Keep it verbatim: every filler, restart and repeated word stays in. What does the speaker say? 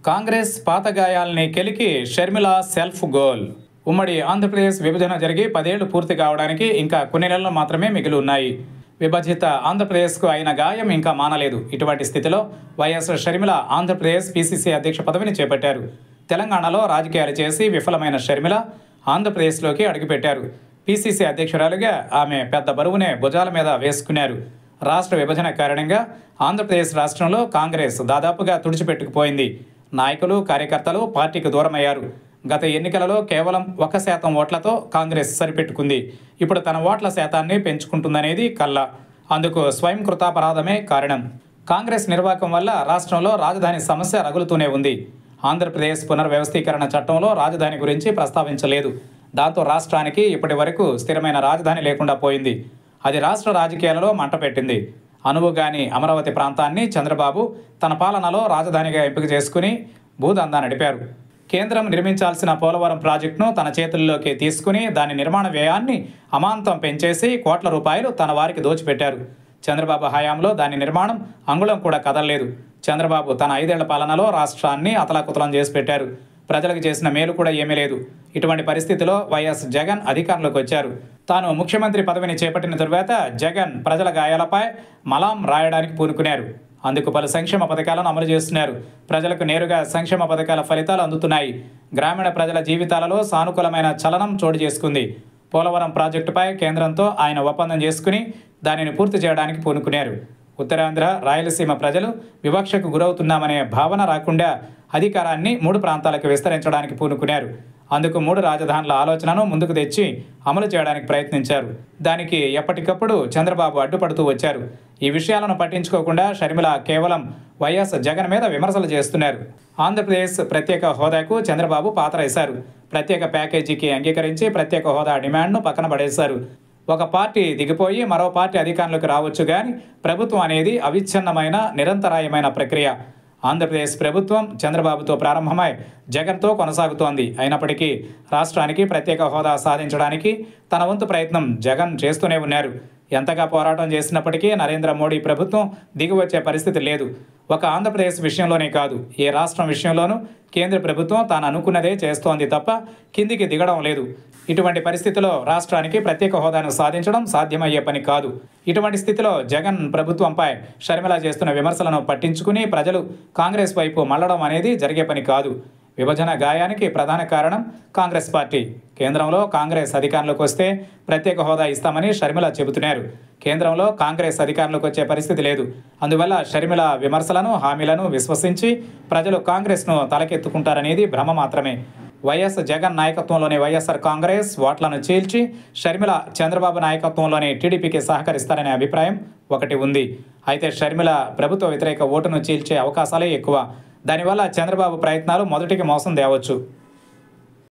కాంగ్రెస్ పాత గాయాల్ని కెలికి Sharmila self goal. ఉమ్మడి ఆంధ్రప్రదేశ్ విభజన జరిగి పదేళ్లు పూర్తి కావడానికి ఇంకా కొన్ని నెలలు మాత్రమే మిగిలి ఉన్నాయి. విభజిత ఆంధ్రప్రదేశ్కు అయిన గాయం ఇంకా మానలేదు. ఇటువంటి స్థితిలో వైఎస్ షర్మిల ఆంధ్రప్రదేశ్ పీసీసీ అధ్యక్ష పదవిని చేపట్టారు. తెలంగాణలో రాజకీయాలు చేసి విఫలమైన షర్మిల ఆంధ్రప్రదేశ్లోకి అడుగుపెట్టారు. పీసీసీ అధ్యక్షురాలుగా ఆమె పెద్ద బరువునే భుజాల మీద వేసుకున్నారు. రాష్ట్ర విభజన కారణంగా ఆంధ్రప్రదేశ్ రాష్ట్రంలో కాంగ్రెస్ దాదాపుగా తుడిచిపెట్టుకుపోయింది. నాయకులు, కార్యకర్తలు పార్టీకి దూరమయ్యారు. గత ఎన్నికలలో కేవలం ఒక శాతం ఓట్లతో కాంగ్రెస్ సరిపెట్టుకుంది. ఇప్పుడు తన ఓట్ల శాతాన్ని పెంచుకుంటుందనేది కల్ల. అందుకు స్వయం కృతాపరాధమే కారణం. కాంగ్రెస్ నిర్వాకం వల్ల రాష్ట్రంలో రాజధాని సమస్య రగులుతూనే ఉంది. ఆంధ్రప్రదేశ్ పునర్వ్యవస్థీకరణ చట్టంలో రాజధాని గురించి ప్రస్తావించలేదు. దాంతో రాష్ట్రానికి ఇప్పటి వరకు స్థిరమైన రాజధాని లేకుండా పోయింది. అది రాష్ట్ర రాజకీయాలలో మంట పెట్టింది. అనువుగాని అమరావతి ప్రాంతాన్ని చంద్రబాబు తన పాలనలో రాజధానిగా ఎంపిక చేసుకుని భూదందా నడిపారు. కేంద్రం నిర్మించాల్సిన పోలవరం ప్రాజెక్టును తన చేతుల్లోకి తీసుకుని దాని నిర్మాణ వ్యయాన్ని అమాంతం పెంచేసి కోట్ల రూపాయలు తన వారికి దోచిపెట్టారు. చంద్రబాబు హయాంలో దాని నిర్మాణం అంగుళం కూడా కదలలేదు. చంద్రబాబు తన ఐదేళ్ల పాలనలో రాష్ట్రాన్ని అతలాకుతలం చేసి పెట్టారు. ప్రజలకు చేసిన మేలు కూడా ఏమీ లేదు. ఇటువంటి పరిస్థితిలో వైఎస్ జగన్ అధికారంలోకి వచ్చారు. తాను ముఖ్యమంత్రి పదవిని చేపట్టిన తరువాత జగన్ ప్రజల గాయాలపై మలాం రాయడానికి పూనుకున్నారు. అందుకు పలు సంక్షేమ పథకాలను అమలు చేస్తున్నారు. ప్రజలకు నేరుగా సంక్షేమ పథకాల ఫలితాలు అందుతున్నాయి. గ్రామీణ ప్రజల జీవితాలలో సానుకూలమైన చలనం చోటు చేసుకుంది. పోలవరం ప్రాజెక్టుపై కేంద్రంతో ఆయన ఒప్పందం చేసుకుని దానిని పూర్తి చేయడానికి పూనుకున్నారు. ఉత్తరాంధ్ర, రాయలసీమ ప్రజలు వివక్షకు గురవుతున్నామనే భావన రాకుండా అధికారాన్ని మూడు ప్రాంతాలకు విస్తరించడానికి పూనుకున్నారు. అందుకు మూడు రాజధానుల ఆలోచనను ముందుకు తెచ్చి అమలు చేయడానికి ప్రయత్నించారు. దానికి ఎప్పటికప్పుడు చంద్రబాబు అడ్డుపడుతూ వచ్చారు. ఈ విషయాలను పట్టించుకోకుండా షర్మిల కేవలం వైఎస్ జగన్ మీద విమర్శలు చేస్తున్నారు. ఆంధ్రప్రదేశ్ ప్రత్యేక హోదాకు చంద్రబాబు పాత్ర వేశారు. ప్రత్యేక ప్యాకేజీకి అంగీకరించి ప్రత్యేక హోదా డిమాండ్ను పక్కన పడేశారు. ఒక పార్టీ దిగిపోయి మరో పార్టీ అధికారంలోకి రావచ్చు, కానీ ప్రభుత్వం అనేది అవిచ్ఛిన్నమైన నిరంతరాయమైన ప్రక్రియ. ఆంధ్రప్రదేశ్ ప్రభుత్వం చంద్రబాబుతో ప్రారంభమై జగన్తో కొనసాగుతోంది. అయినప్పటికీ రాష్ట్రానికి ప్రత్యేక హోదా సాధించడానికి తన వంతు ప్రయత్నం జగన్ చేస్తూనే ఉన్నారు. ఎంతగా పోరాటం చేసినప్పటికీ నరేంద్ర మోడీ ప్రభుత్వం దిగివచ్చే పరిస్థితి లేదు. ఒక ఆంధ్రప్రదేశ్ విషయంలోనే కాదు, ఏ రాష్ట్రం విషయంలోనూ కేంద్ర ప్రభుత్వం తాను అనుకున్నదే చేస్తోంది తప్ప కిందికి దిగడం లేదు. ఇటువంటి పరిస్థితిలో రాష్ట్రానికి ప్రత్యేక హోదాను సాధించడం సాధ్యమయ్యే పని కాదు. ఇటువంటి స్థితిలో జగన్ ప్రభుత్వంపై షర్మిల చేస్తున్న విమర్శలను పట్టించుకుని ప్రజలు కాంగ్రెస్ వైపు మళ్లడం అనేది జరిగే పని కాదు. విభజన గాయానికి ప్రధాన కారణం కాంగ్రెస్ పార్టీ. కేంద్రంలో కాంగ్రెస్ అధికారంలోకి వస్తే ప్రత్యేక హోదా ఇస్తామని షర్మిల చెబుతున్నారు. కేంద్రంలో కాంగ్రెస్ అధికారంలోకి వచ్చే పరిస్థితి లేదు. అందువల్ల షర్మిల విమర్శలను, హామీలను విశ్వసించి ప్రజలు కాంగ్రెస్ను తలకెత్తుకుంటారనేది భ్రమ మాత్రమే. వైఎస్ జగన్ నాయకత్వంలోని వైఎస్ఆర్ కాంగ్రెస్ ఓట్లను చీల్చి షర్మిల చంద్రబాబు నాయకత్వంలోని టీడీపీకి సహకరిస్తారనే అభిప్రాయం ఒకటి ఉంది. అయితే షర్మిల ప్రభుత్వ వ్యతిరేక ఓటును చీల్చే అవకాశాలే ఎక్కువ. దానివల్ల చంద్రబాబు ప్రయత్నాలు మొదటికి మోసం తేవచ్చు.